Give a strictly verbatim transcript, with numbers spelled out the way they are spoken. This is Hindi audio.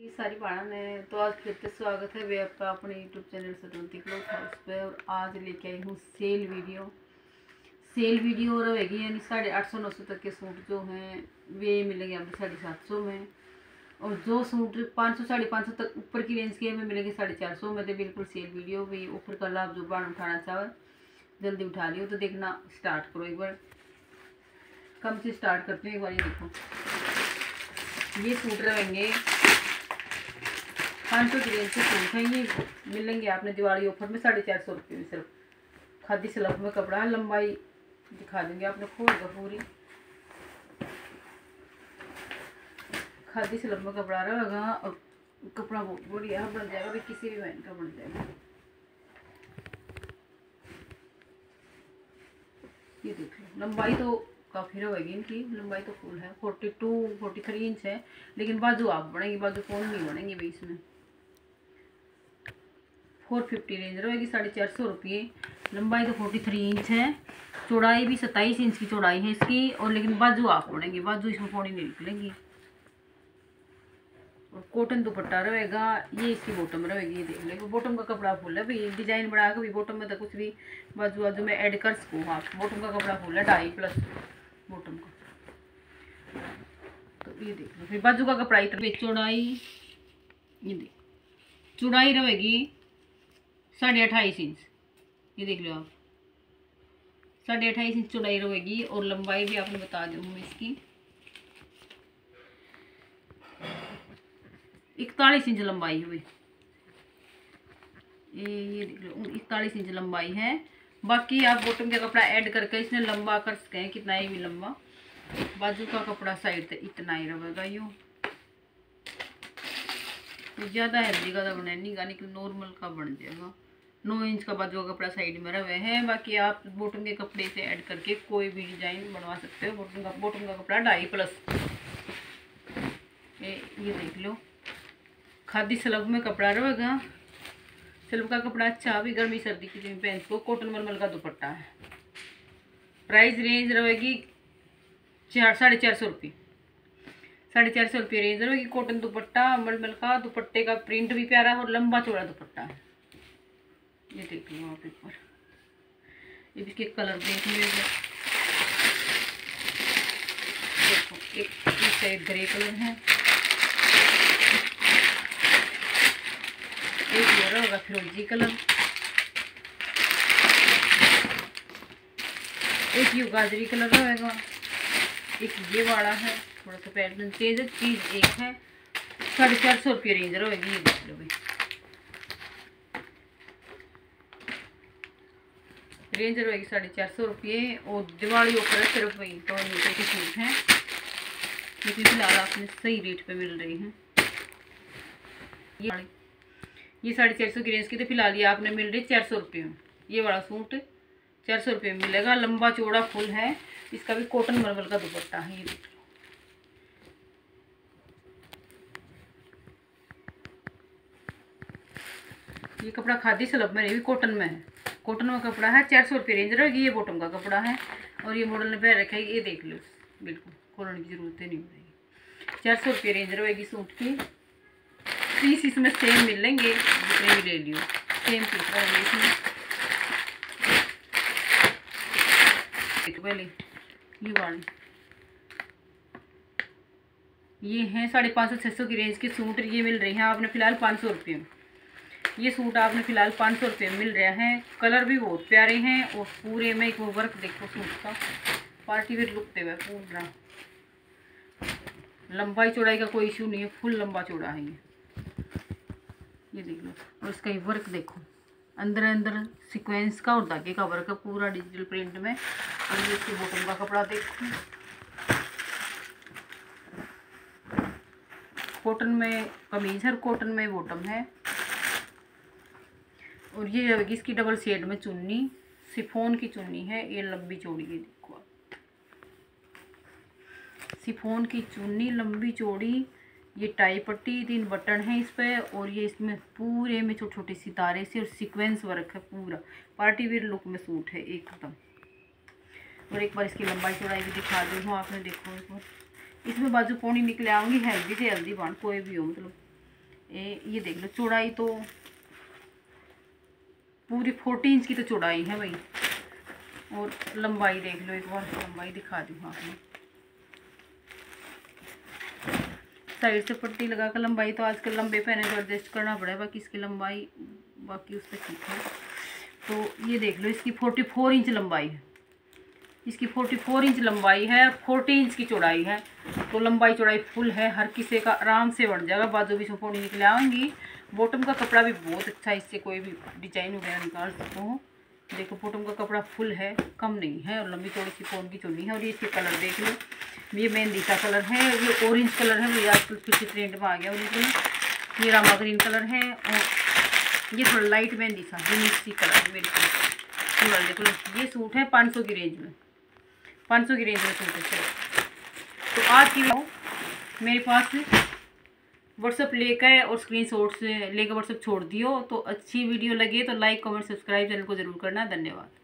ये सारी बाणा में तो आज फिर से स्वागत है वे आपका अपने YouTube channel Sadwanti cloth house पे। और आज लेके आई हूँ सेल वीडियो सेल वीडियो रहेगी, यानी साढ़े आठ सौ नौ सौ तक के सूट जो हैं वे मिलेंगे आपको साढ़े सात सौ में। और जो सूट पाँच सौ साढ़े पाँच सौ तक ऊपर की रेंज के हमें मिलेंगे साढ़े चार सौ में। तो बिल्कुल सेल वीडियो भी ऊपर का लाभ जो बाण उठाना चाहो जल्दी उठा लियो। तो देखना स्टार्ट करो, एक बार कम से स्टार्ट करते हैं। एक बार ये देखो, ये सूट रहेंगे पाँच सौ की रेंज के सूट हैं। ये मिलेंगे आपने दिवाली ऑफर में साढ़े चार सौ रुपये में। सिर्फ खादी सलफ में कपड़ा है, लंबाई दिखा देंगे आपने खोल का पूरी खादी सलफ में कपड़ा रहेगा। और कपड़ा बहुत बढ़िया बन जाएगा भाई, किसी भी बहन का बन जाएगा। ये देख लो, लंबाई तो काफ़ी रहेगी इनकी, लंबाई तो फुल है, forty two forty three inch है। लेकिन बाजू आप बनेंगी, बाजू कौन नहीं बनेंगी भाई। इसमें फोर फिफ्टी रेंज रहेगी, साढ़े चार सौ रुपये। लंबाई तो फोर्टी थ्री इंच है, चौड़ाई भी सत्ताईस इंच की चौड़ाई है इसकी। और लेकिन बाजू आप बनेंगी, बाजू इसमें थोड़ी नहीं निकलेंगी। और कॉटन दुपट्टा रहेगा। ये इसकी बॉटम रहेगी, ये देख लो बॉटम का कपड़ा फुल है भाई। डिजाइन बना के भी बॉटम में तो कुछ भी बाजू बाजू में ऐड कर सको आप। बॉटम का कपड़ा फुल है, ढाई प्लस बॉटम का। तो ये देख लो, फिर बाजू का कपड़ा इतना चौड़ाई, ये देख चौड़ाई रहेगी साढ़े अट्ठाईस इंच। ये देख लो आप, साढ़े अट्ठाईस इंच चौड़ाई रहेगी। और लंबाई भी आपने बता दूँ इसकी इकतालीस इंच लंबाई हुई। ये ये देख लो इकतालीस इंच लंबाई है। बाकी आप बॉटम का कपड़ा ऐड करके इसमें लंबा कर सकते हैं, कितना ही भी लंबा। बाजू का कपड़ा साइड से इतना ही रहेगा। यूँ ज़्यादा हैवी का तो बने नहीं गा, लेकिन नॉर्मल का बन जाएगा। नौ इंच का बाजू का कपड़ा साइड में रहे हैं। बाकी आप बॉटम के कपड़े से ऐड करके कोई भी डिजाइन बनवा सकते हो। बॉटम का बॉटम का कपड़ा ढाई प्लस। ये ये देख लो, खादी सलब में कपड़ा रहेगा। सलब का कपड़ा अच्छा अभी गर्मी सर्दी की दिन पहन को। कॉटन मलमल का दुपट्टा है। प्राइस रेंज रहेगी चार साढ़े चार सौ रुपये साढ़े चार सौ रुपये रेंज रहेगी। कॉटन दुपट्टा मलमल का, दुपट्टे का प्रिंट भी प्यारा और लंबा चौड़ा दुपट्टा है। ये देख लो आप एक बार, ये इसके कलर देख लीजिए। देखो एक इस साइड ग्रे कलर है, एक ये रहेगा फिरोजी कलर, एक ये गाजरी कलर रहेगा, एक ये वाला है थोड़ा सा पैटर्न तेज है। चीज एक है, साढ़े चार सौ रुपये रेंज रहेगी। ये देख लो भाई, रेंज रहेगी साढ़े चार सौ रुपये। और दिवाली ऑफर सिर्फ वही तो मीटर के सूट हैं, लेकिन फिलहाल आपने सही रेट पे मिल रही हैं। ये ये साढ़े चार सौ की रेंज की तो फिलहाल ये आपने मिल रही चार सौ रुपये में। ये वाला सूट चार सौ रुपये में मिलेगा, लंबा चौड़ा फुल है। इसका भी कॉटन मलमल का दुपट्टा है। ये देख लो, ये कपड़ा खादी सलब में नहीं, कॉटन में है। कॉटन में कपड़ा है, चार सौ रुपये रेंज रहेगी। ये बॉटम का कपड़ा है और ये मॉडल ने पैर रखा है। ये देख लो, बिल्कुल खोलने की जरूरत नहीं पड़ेगी। चार सौ रुपये रेंज रहेगी सूट की। पीस इसमें सेम मिलेंगे, जितने भी ले लियो सेम पीस रहेंगे इसमें। पहले ये वाले ये हैं साढ़े पाँच सौ छः सौ की रेंज के सूट। ये मिल रही हैं आपने फिलहाल पाँच सौ रुपये में। ये सूट आपने फिलहाल पाँच सौ रुपये में मिल रहे हैं। कलर भी बहुत प्यारे हैं और पूरे में एक वो वर्क देखो सूट का, पार्टी वेयर लुक दे हुआ पूरा। लंबाई चौड़ाई का कोई इशू नहीं है, फुल लंबा चौड़ा है ये। ये देख लो, और इसका ये वर्क देखो, अंदर अंदर सीक्वेंस का और धागे का वर्क है पूरा डिजिटल प्रिंट में। और ये इसके बॉटम का कपड़ा देखो, कॉटन में कमीज है, कॉटन में बॉटम है। और ये इसकी डबल शेड में चुन्नी, सिफोन की चुन्नी है। ये लंबी चौड़ी है, देखो आप, सिफोन की चुन्नी लंबी चौड़ी। ये टाई पट्टी, तीन बटन है इस पे। और ये इसमें पूरे में छोटे छोटे सितारे से और सीक्वेंस वर्क है पूरा। पार्टी वेयर लुक में सूट है एकदम। और एक बार इसकी लंबाई चौड़ाई भी दिखा दूँ आपने, देखो एक बार इसमें बाजू पौनी निकले आऊँगी। हेल्दी से हेल्दी बांध कोई भी हो, मतलब ए, ये देख लो चौड़ाई तो पूरी फोर्टी इंच की तो चौड़ाई है भाई। और लंबाई देख लो, एक बार लंबाई दिखा दूँ आपने। साइड से पट्टी लगा कर लंबाई तो आजकल लंबे पहने तो एडजस्ट करना पड़ेगा, बाकी इसकी लंबाई बाकी उससे ठीक है। तो ये देख लो इसकी फोर्टी फोर इंच लंबाई है, इसकी फोर्टी फोर इंच लंबाई है और फोर्टी इंच की चौड़ाई है। तो लंबाई चौड़ाई फुल है, हर किसी का आराम से बन जाएगा। बाजू भी फोड़ी निकले आऊँगी। बॉटम का कपड़ा भी बहुत अच्छा है, इससे कोई भी डिजाइन वगैरह निकाल सकते हो। देखो बॉटम का कपड़ा फुल है, कम नहीं है, और लंबी चौड़ी सी फोन की चुन्नी है। और ये इसके कलर देख लो, ये मेहंदी का कलर है, ये ऑरेंज कलर है, ये आजकल फिर से ट्रेंड में आ गया ऑरेंज कलर। ये रामा ग्रीन कलर है, और ये थोड़ा लाइट मेहंदी सा सी कलर है मेरे पास। देखो ये सूट है पाँच सौ की रेंज में, पाँच सौ की रेंज में सूट है। तो आज की मेरे पास व्हाट्सअप लेकर और स्क्रीनशॉट से लेकर व्हाट्सअप छोड़ दियो। तो अच्छी वीडियो लगे तो लाइक कमेंट सब्सक्राइब चैनल को ज़रूर करना। धन्यवाद।